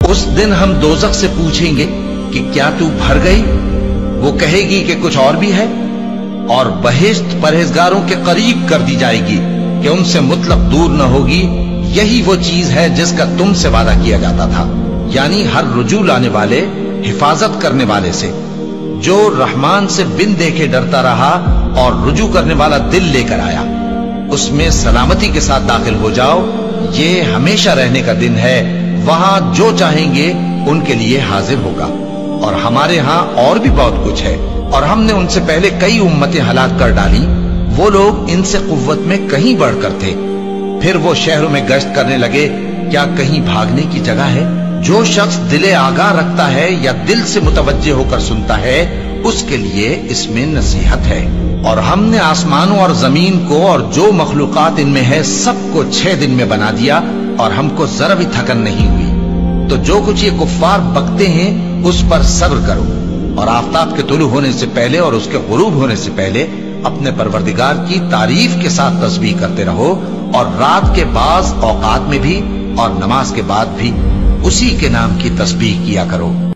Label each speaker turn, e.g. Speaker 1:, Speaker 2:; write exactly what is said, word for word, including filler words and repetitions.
Speaker 1: उस दिन हम दोजख से पूछेंगे कि क्या तू भर गई? वो कहेगी कि कुछ और भी है। और बहिश्त परहेजगारों के करीब कर दी जाएगी कि उनसे मुतलक दूर न होगी। यही वो चीज है जिसका तुमसे वादा किया जाता था, यानी हर रुजू लाने वाले, हिफाजत करने वाले से। जो रहमान से बिन देखे डरता रहा और रुजू करने वाला दिल लेकर आया, उसमें सलामती के साथ दाखिल हो जाओ। ये हमेशा रहने का दिन है, वहां जो चाहेंगे उनके लिए हाजिर होगा। और हमारे यहां और भी बहुत कुछ है, और हमने उनसे पहले कई उम्मतें हलाक कर डाली। वो लोग इनसे कुव्वत में कहीं बढ़कर थे। फिर वो शहरों में गश्त करने लगे, क्या कहीं भागने की जगह है? जो शख्स दिले आगाह रखता है या दिल से मुतवज्जे होकर सुनता है, उसके लिए इसमें नसीहत है। और हमने आसमानों और जमीन को और जो मखलूकात इनमें है सबको छह दिन में बना दिया, और हमको जरा भी थकन नहीं हुई। तो जो कुछ ये कुफ्फार बकते हैं उस पर सब्र करो, और आफताब के तुलू होने से पहले और उसके गुरूब होने से पहले अपने परवरदिगार की तारीफ के साथ तस्बीह करते रहो, और रात के बाज औकात में भी और नमाज के बाद भी उसी के नाम की तस्बीह किया करो।